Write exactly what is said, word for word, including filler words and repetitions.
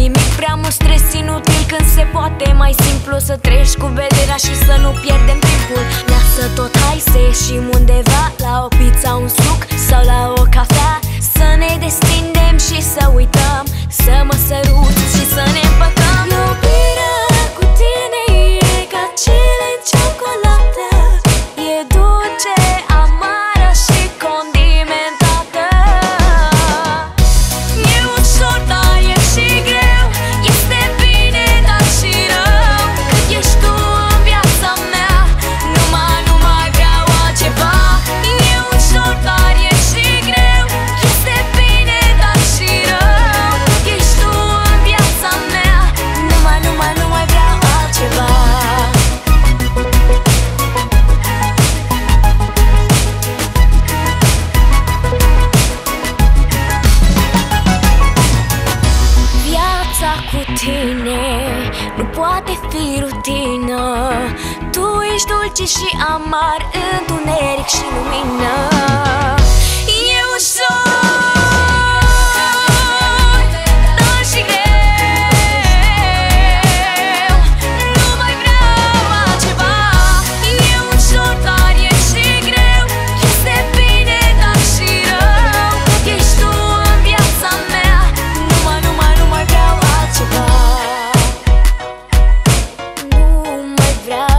nimic, prea mult stres inutil când se poate mai simplu să treci cu vederea și să nu pierdem timpul. Lasă tot, hai să ieșim undeva, la o pizza, un suc sau la o cafea, să ne destindem și să uităm, să mă săruți și să ne împăcăm. Iubirea cu tine e ca cele în ciocolată, e dulce, amară și condimentată. E ușor, dar e și greu, este bine, dar și rău. Cât ești tu în viața mea, nu mai, nu mai vreau altceva. E ușor, dar e și greu, este bine, dar și rău. Cât ești tu în viața mea, nu mai, nu mai, nu mai vreau altceva. Viața cu tine nu poate fi rutină. Tu ești dulce și amar, întuneric și lumină. E ușor, dar și greu, nu mai vreau altceva. E ușor, dar e și greu, este bine, dar și rău. Cât ești tu în viața mea, nu mai, nu mai, nu mai vreau altceva. Nu mai vreau